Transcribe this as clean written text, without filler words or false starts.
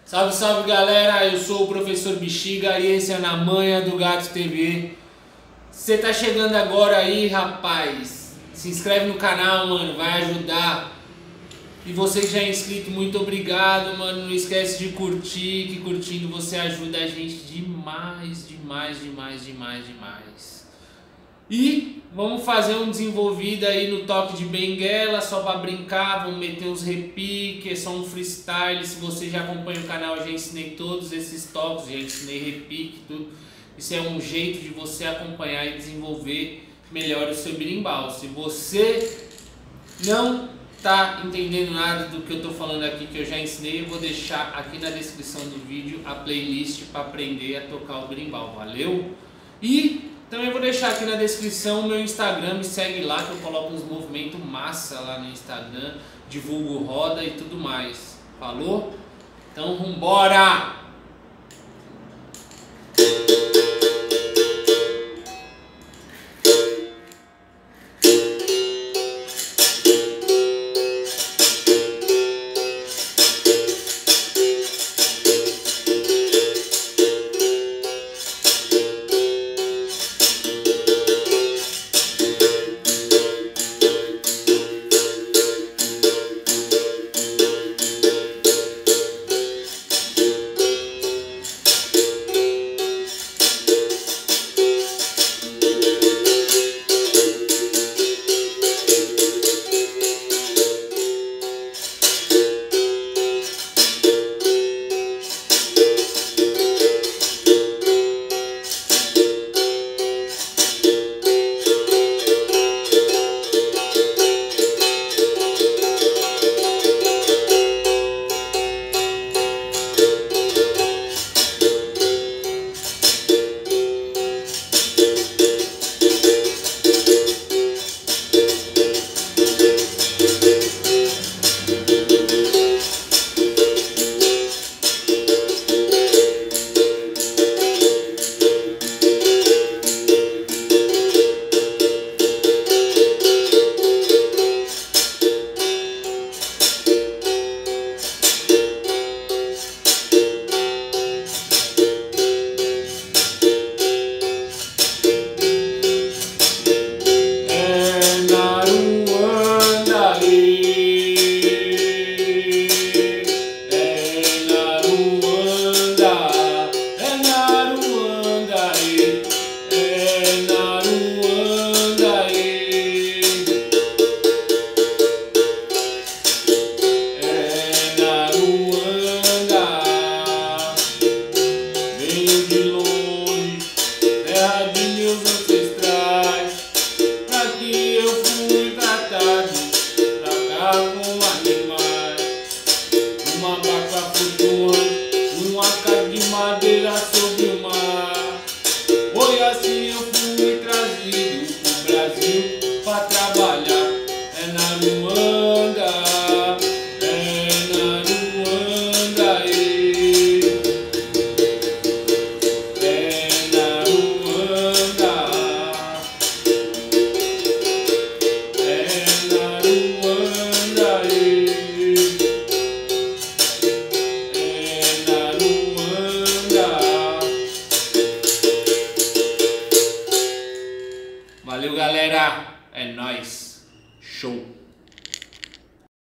Salve, salve galera, eu sou o professor Bexiga e esse é Na Manha do Gato TV. Você tá chegando agora aí, rapaz, se inscreve no canal, mano, vai ajudar. E você que já é inscrito, muito obrigado, mano, não esquece de curtir, que curtindo você ajuda a gente demais, demais, demais, demais, demais. E vamos fazer um desenvolvido aí no toque de benguela, só para brincar, vamos meter uns repiques, é só um freestyle. Se você já acompanha o canal, eu já ensinei todos esses toques, já ensinei repique, tudo. Isso é um jeito de você acompanhar e desenvolver melhor o seu berimbau. Se você não tá entendendo nada do que eu tô falando aqui, que eu já ensinei, eu vou deixar aqui na descrição do vídeo a playlist para aprender a tocar o berimbau, valeu? E também vou deixar aqui na descrição o meu Instagram, me segue lá que eu coloco uns movimentos massa lá no Instagram, divulgo roda e tudo mais. Falou? Então vambora!